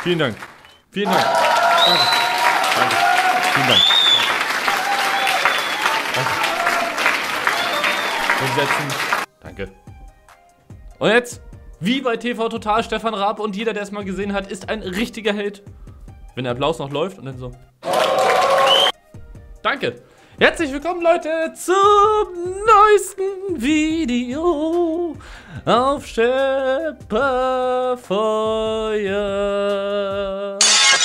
Vielen Dank. Vielen Dank. Danke. Danke. Vielen Dank. Danke. Umsetzen. Danke. Und jetzt, wie bei TV Total, Stefan Raab, und jeder, der es mal gesehen hat, ist ein richtiger Held. Wenn der Applaus noch läuft und dann so. Danke. Herzlich willkommen, Leute, zum neuesten Video auf Schepperfeuer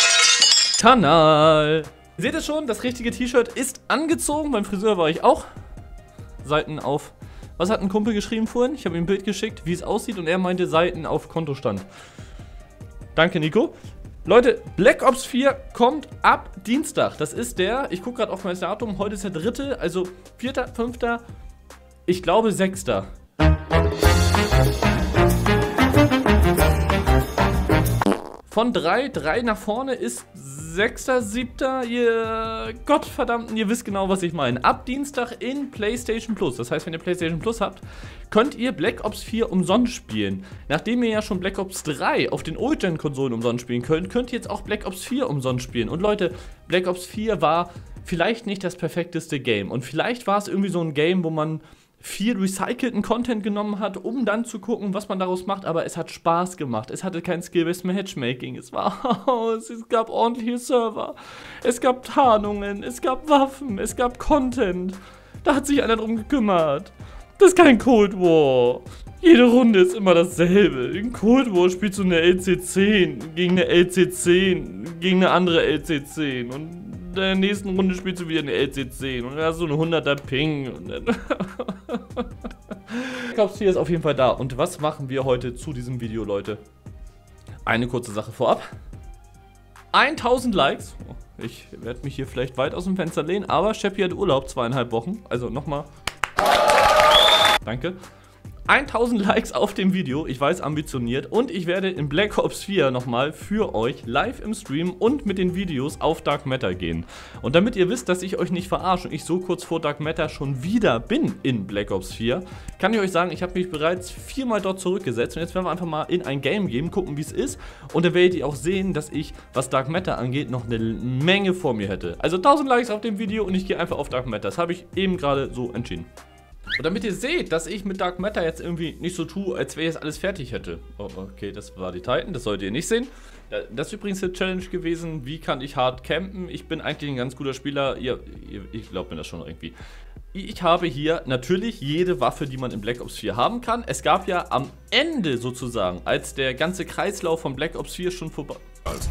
Kanal. Ihr seht es schon, das richtige T-Shirt ist angezogen. Beim Friseur war ich auch. Seiten auf. Was hat ein Kumpel geschrieben vorhin? Ich habe ihm ein Bild geschickt, wie es aussieht, und er meinte Seiten auf Kontostand. Danke, Nico. Leute, Black Ops 4 kommt ab Dienstag. Das ist der, ich gucke gerade auf mein Datum, heute ist der 3., also 4., 5., ich glaube 6. Von 3 nach vorne ist 6., 7., ihr Gottverdammten, ihr wisst genau, was ich meine. Ab Dienstag in PlayStation Plus. Das heißt, wenn ihr PlayStation Plus habt, könnt ihr Black Ops 4 umsonst spielen. Nachdem ihr ja schon Black Ops 3 auf den Old-Gen-Konsolen umsonst spielen könnt, könnt ihr jetzt auch Black Ops 4 umsonst spielen. Und Leute, Black Ops 4 war vielleicht nicht das perfekteste Game. Und vielleicht war es irgendwie so ein Game, wo man viel recycelten Content genommen hat, um dann zu gucken, was man daraus macht, aber es hat Spaß gemacht. Es hatte kein Skill-Based Matchmaking. Es gab ordentliche Server, es gab Tarnungen, es gab Waffen, es gab Content. Da hat sich einer drum gekümmert. Das ist kein Cold War. Jede Runde ist immer dasselbe. In Cold War spielst du eine LC10 gegen eine LC10 gegen eine andere LC10 und in der nächsten Runde spielst du wieder eine LC10 und dann hast du eine 100er Ping und dann Black Ops 4 ist auf jeden Fall da. Und was machen wir heute zu diesem Video, Leute? Eine kurze Sache vorab. 1000 Likes. Ich werde mich hier vielleicht weit aus dem Fenster lehnen, aber Sheppi hat Urlaub 2,5 Wochen. Also nochmal. Danke. 1000 Likes auf dem Video, ich weiß, ambitioniert, und ich werde in Black Ops 4 nochmal für euch live im Stream und mit den Videos auf Dark Matter gehen. Und damit ihr wisst, dass ich euch nicht verarsche und ich so kurz vor Dark Matter schon wieder bin in Black Ops 4, kann ich euch sagen, ich habe mich bereits 4-mal dort zurückgesetzt und jetzt werden wir einfach mal in ein Game gehen, gucken, wie es ist, und dann werdet ihr auch sehen, dass ich, was Dark Matter angeht, noch eine Menge vor mir hätte. Also 1000 Likes auf dem Video und ich gehe einfach auf Dark Matter. Das habe ich eben gerade so entschieden. Und damit ihr seht, dass ich mit Dark Matter jetzt irgendwie nicht so tue, als wäre ich jetzt alles fertig hätte. Oh, okay, das war die Titan, das solltet ihr nicht sehen. Das ist übrigens eine Challenge gewesen, wie kann ich hart campen. Ich bin eigentlich ein ganz guter Spieler, ich glaube mir das schon irgendwie. Ich habe hier natürlich jede Waffe, die man in Black Ops 4 haben kann. Es gab ja am Ende sozusagen, als der ganze Kreislauf von Black Ops 4 schon vorbei...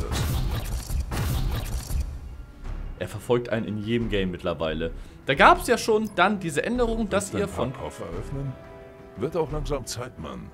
Er verfolgt einen in jedem Game mittlerweile. Da gab es ja schon dann diese Änderung, dass ihr von... Eröffnen? Wird auch langsam Zeit, Mann.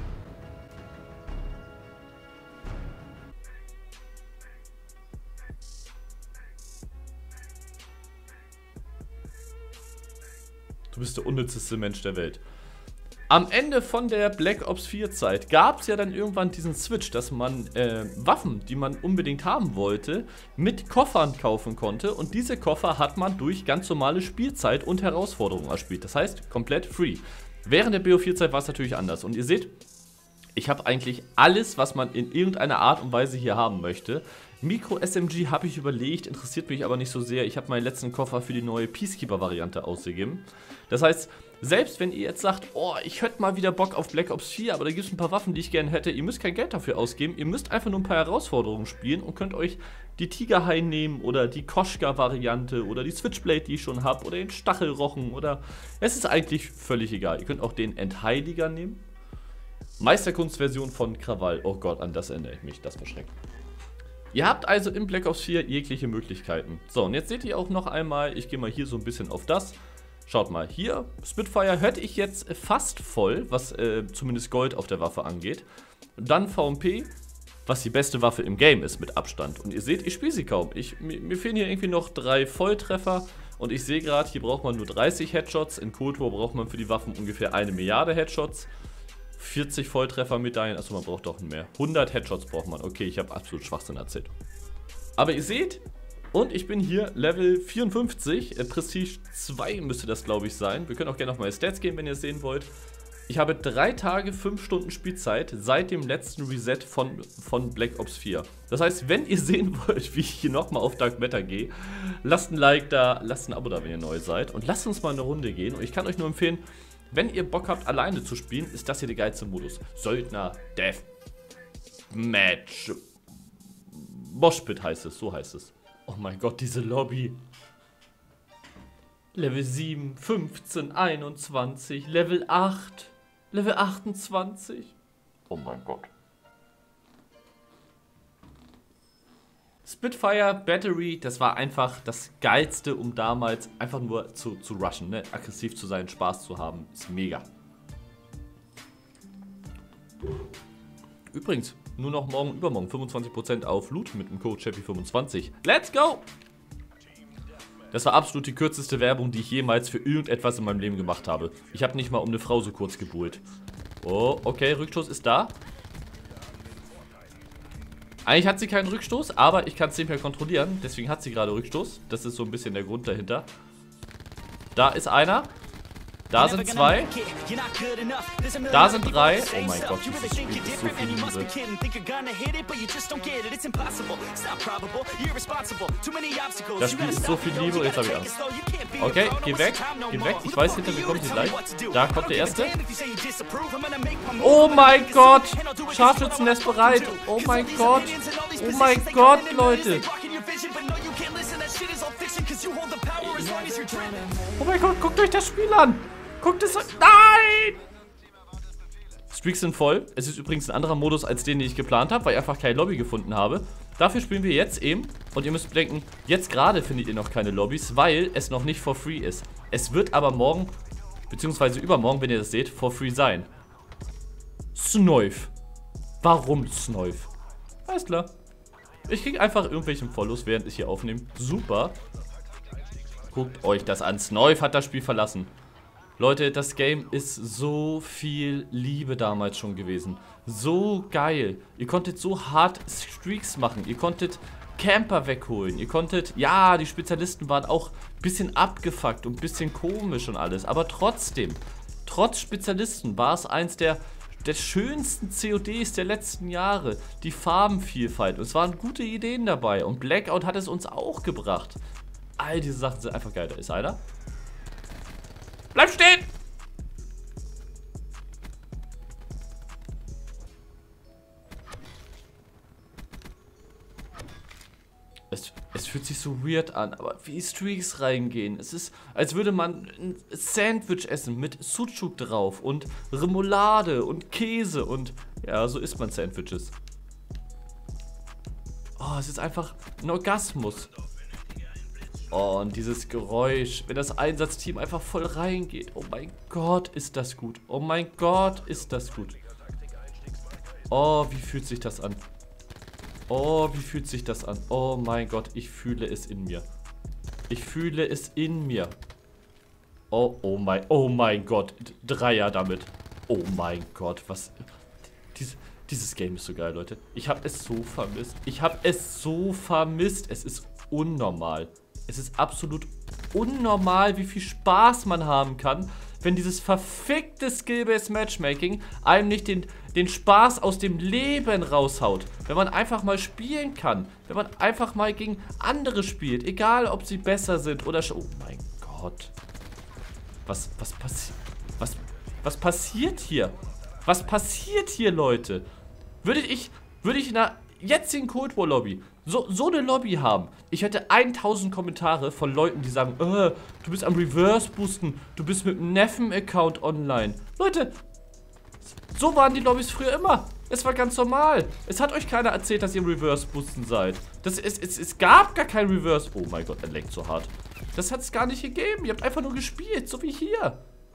Du bist der unnützeste Mensch der Welt. Am Ende von der Black Ops 4 Zeit gab es ja dann irgendwann diesen Switch, dass man Waffen, die man unbedingt haben wollte, mit Koffern kaufen konnte, und diese Koffer hat man durch ganz normale Spielzeit und Herausforderungen erspielt. Das heißt, komplett free. Während der BO4 Zeit war es natürlich anders, und ihr seht, ich habe eigentlich alles, was man in irgendeiner Art und Weise hier haben möchte. Micro-SMG habe ich überlegt, interessiert mich aber nicht so sehr. Ich habe meinen letzten Koffer für die neue Peacekeeper-Variante ausgegeben. Das heißt, selbst wenn ihr jetzt sagt, oh, ich hätte mal wieder Bock auf Black Ops 4, aber da gibt es ein paar Waffen, die ich gerne hätte, ihr müsst kein Geld dafür ausgeben, ihr müsst einfach nur ein paar Herausforderungen spielen und könnt euch die Tigerhai nehmen oder die Koschka-Variante oder die Switchblade, die ich schon habe, oder den Stachelrochen, oder... Es ist eigentlich völlig egal. Ihr könnt auch den Entheiliger nehmen. Meisterkunstversion von Krawall. Oh Gott, an das erinnere ich mich, das verschreckt. Ihr habt also in Black Ops 4 jegliche Möglichkeiten. So, und jetzt seht ihr auch noch einmal, ich gehe mal hier so ein bisschen auf das. Schaut mal, hier, Spitfire hätte ich jetzt fast voll, was zumindest Gold auf der Waffe angeht. Dann VMP, was die beste Waffe im Game ist mit Abstand. Und ihr seht, ich spiele sie kaum. Mir fehlen hier irgendwie noch 3 Volltreffer. Und ich sehe gerade, hier braucht man nur 30 Headshots. In Cold War braucht man für die Waffen ungefähr 1 Milliarde Headshots. 40 Volltreffer-Medaillen, achso, man braucht doch mehr. 100 Headshots braucht man. Okay, ich habe absolut Schwachsinn erzählt. Aber ihr seht, und ich bin hier Level 54, Prestige 2 müsste das, glaube ich, sein. Wir können auch gerne auf meine Stats gehen, wenn ihr es sehen wollt. Ich habe 3 Tage, 5 Stunden Spielzeit seit dem letzten Reset von Black Ops 4. Das heißt, wenn ihr sehen wollt, wie ich hier nochmal auf Dark Matter gehe, lasst ein Like da, lasst ein Abo da, wenn ihr neu seid. Und lasst uns mal eine Runde gehen. Und ich kann euch nur empfehlen, wenn ihr Bock habt, alleine zu spielen, ist das hier der geilste Modus. Söldner, Death, Match, Moshpit heißt es, so heißt es. Oh mein Gott, diese Lobby. Level 7, 15, 21, Level 8, Level 28. Oh mein Gott. Spitfire Battery, das war einfach das Geilste, um damals einfach nur zu rushen, ne? Aggressiv zu sein, Spaß zu haben. Ist mega. Übrigens, nur noch morgen, übermorgen 25% auf Loot mit dem Code Chappy25. Let's go! Das war absolut die kürzeste Werbung, die ich jemals für irgendetwas in meinem Leben gemacht habe. Ich habe nicht mal um eine Frau so kurz gebuhlt. Oh, okay, Rückstoß ist da. Eigentlich hat sie keinen Rückstoß, aber ich kann es nicht mehr kontrollieren. Deswegen hat sie gerade Rückstoß. Das ist so ein bisschen der Grund dahinter. Da ist einer. Da sind 2. Da sind 3. Oh mein Gott, dieses Spiel ist so viel Liebe. Das Spiel ist so viel Liebe und jetzt habe ich Angst. Okay, geh weg. Geh weg. Ich weiß, hinter mir kommt sie gleich. Da kommt der erste. Oh mein Gott. Scharfschützennest bereit. Oh mein Gott. Oh mein Gott, Leute. Oh mein Gott, guckt euch das Spiel an. Guckt es euch. Nein! Streaks sind voll. Es ist übrigens ein anderer Modus als den ich geplant habe, weil ich einfach keine Lobby gefunden habe. Dafür spielen wir jetzt eben. Und ihr müsst bedenken, jetzt gerade findet ihr noch keine Lobbys, weil es noch nicht for free ist. Es wird aber morgen, beziehungsweise übermorgen, wenn ihr das seht, for free sein. Snoif. Warum Snoif? Alles klar. Ich kriege einfach irgendwelchen Follows, während ich hier aufnehme. Super. Guckt euch das an. Snoif hat das Spiel verlassen. Leute, das Game ist so viel Liebe damals schon gewesen. So geil. Ihr konntet so hart Streaks machen. Ihr konntet Camper wegholen. Ihr konntet, ja, die Spezialisten waren auch ein bisschen abgefuckt und ein bisschen komisch und alles. Aber trotzdem, trotz Spezialisten war es eins der schönsten CODs der letzten Jahre. Die Farbenvielfalt. Und es waren gute Ideen dabei. Und Blackout hat es uns auch gebracht. All diese Sachen sind einfach geil. Da ist einer. Bleib stehen! Es fühlt sich so weird an, aber wie Streaks reingehen. Es ist, als würde man ein Sandwich essen mit Sucuk drauf und Remoulade und Käse und ja, so isst man Sandwiches. Oh, es ist einfach ein Orgasmus. Oh, und dieses Geräusch, wenn das Einsatzteam einfach voll reingeht. Oh mein Gott, ist das gut. Oh mein Gott, ist das gut. Oh, wie fühlt sich das an? Oh, wie fühlt sich das an? Oh mein Gott, ich fühle es in mir. Ich fühle es in mir. Oh mein Gott. Dreier damit. Oh mein Gott, was... Dieses Game ist so geil, Leute. Ich habe es so vermisst. Ich habe es so vermisst. Es ist unnormal. Es ist absolut unnormal, wie viel Spaß man haben kann, wenn dieses verfickte Skill-Based Matchmaking einem nicht den Spaß aus dem Leben raushaut. Wenn man einfach mal spielen kann. Wenn man einfach mal gegen andere spielt. Egal, ob sie besser sind oder... Oh mein Gott. Was passiert hier? Was passiert hier, Leute? Würde ich in einer jetzigen Cold War Lobby so eine Lobby haben, ich hätte 1000 Kommentare von Leuten, die sagen, du bist am Reverse Boosten, du bist mit einem Neffen-Account online. Leute, so waren die Lobbys früher immer. Es war ganz normal. Es hat euch keiner erzählt, dass ihr im Reverse Boosten seid. Es gab gar kein Reverse. Oh mein Gott, er leckt so hart. Das hat es gar nicht gegeben. Ihr habt einfach nur gespielt, so wie hier.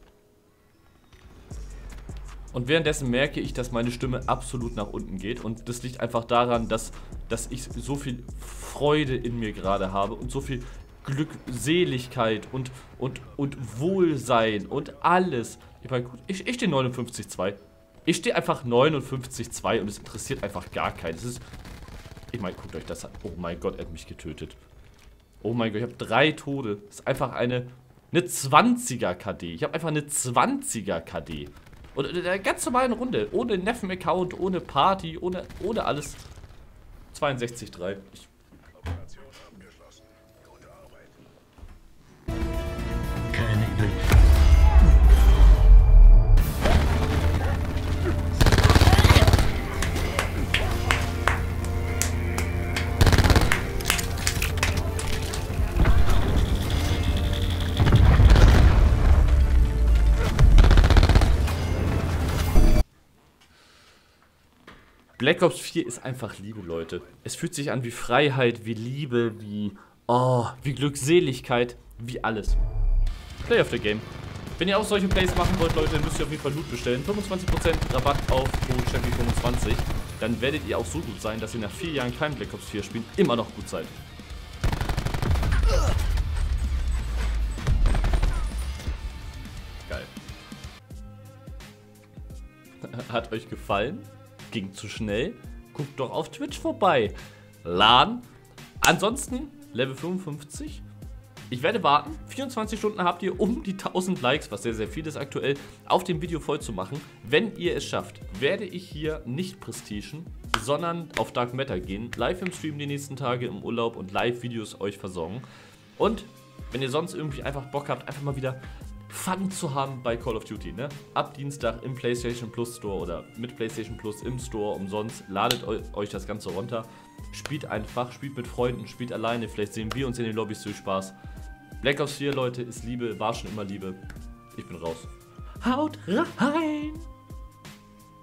Und währenddessen merke ich, dass meine Stimme absolut nach unten geht. Und das liegt einfach daran, dass ich so viel Freude in mir gerade habe und so viel Glückseligkeit und Wohlsein und alles. Ich meine, gut, ich stehe 59,2. Ich stehe einfach 59,2 und es interessiert einfach gar keinen. Ich meine, guckt euch das an. Oh mein Gott, er hat mich getötet. Oh mein Gott, ich habe 3 Tode. Das ist einfach eine 20er KD. Ich habe einfach eine 20er KD. Und in der ganz normalen Runde, ohne Neffen-Account, ohne Party, ohne alles. 62,3. Operation abgeschlossen. Gute Arbeit. Keine Idee. Black Ops 4 ist einfach Liebe, Leute. Es fühlt sich an wie Freiheit, wie Liebe, wie Glückseligkeit, wie alles. Play of the Game. Wenn ihr auch solche Plays machen wollt, Leute, dann müsst ihr auf jeden Fall Loot bestellen. 25% Rabatt auf Champion25. Dann werdet ihr auch so gut sein, dass ihr nach 4 Jahren kein Black Ops 4 spielen immer noch gut seid. Geil. Hat euch gefallen? Ging zu schnell? Guckt doch auf Twitch vorbei. LAN. Ansonsten Level 55. Ich werde warten. 24 Stunden habt ihr, um die 1000 Likes, was sehr, sehr viel ist aktuell, auf dem Video voll zu machen. Wenn ihr es schafft, werde ich hier nicht prestigen, sondern auf Dark Matter gehen. Live im Stream die nächsten Tage im Urlaub und Live-Videos euch versorgen. Und wenn ihr sonst irgendwie einfach Bock habt, einfach mal wieder Fun zu haben bei Call of Duty, ne? Ab Dienstag im PlayStation Plus Store oder mit PlayStation Plus im Store umsonst. Ladet euch das Ganze runter. Spielt einfach, spielt mit Freunden, spielt alleine. Vielleicht sehen wir uns in den Lobbys zu Spaß. Black Ops 4, Leute, ist Liebe, war schon immer Liebe. Ich bin raus. Haut rein!